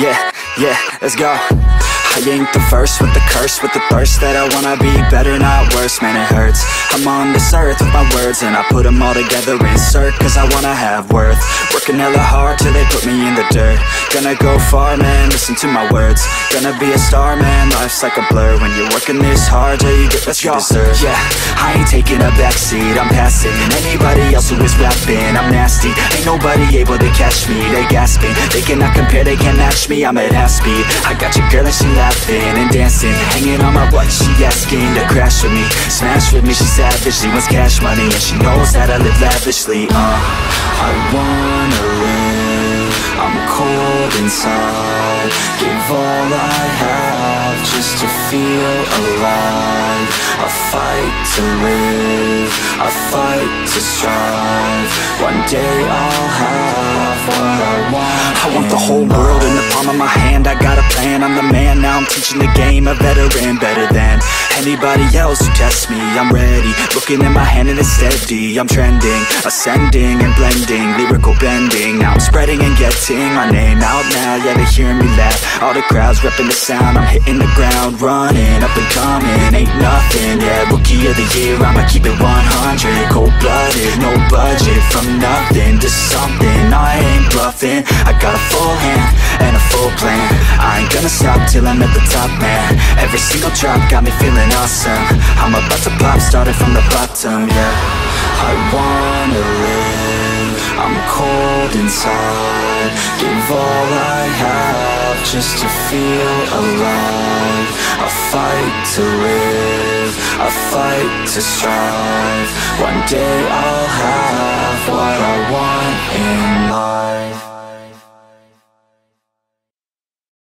Yeah, let's go. I ain't the first with the curse, with the thirst that I wanna be better, not worse, man it hurts. I'm on this earth with my words and I put them all together, insert, cause I wanna have worth. Working hella hard till they put me in the dirt. Gonna go far, man, listen to my words. Gonna be a star, man, life's like a blur. When you're working this hard till you get what you deserve. Yeah, I ain't taking a backseat, I'm passing anybody else who is rapping. I'm nasty, ain't nobody able to catch me. They gasping, they cannot compare, they can't match me. I'm at half speed, I got your girl and she laughing and dancing, hanging on my butt, she asking to crash with me, smash with me, she savage, she wants cash money, and she knows that I live lavishly. I wanna live, I'm cold inside, give all I have just to feel alive. I fight to live, I fight to strive, one day I'll have what I want. I want the whole world in the palm of my hand, I got a plan, I'm the man, now I'm teaching the game, a veteran, better than anybody else who tests me. I'm ready, looking at my hand and it's steady, I'm trending, ascending and blending, lyrical bending, now I'm spreading and getting my name out now, yeah they hearing me laugh, all the crowds repping the sound, I'm hitting the ground running, up and coming, ain't nothing, yeah rookie of the year, I'ma keep it 100, cold-blooded, no budget, from nothing to something, I ain't bluffing, I got a full hand and a full plan, I ain't gonna stop till I'm at the top, man, every single drop got me feeling awesome, I'm about to pop, started from the bottom, yeah, I wanna live, I'm cold inside, give all I have just to feel alive, I fight to live, I fight to strive, one day I'll have what I want.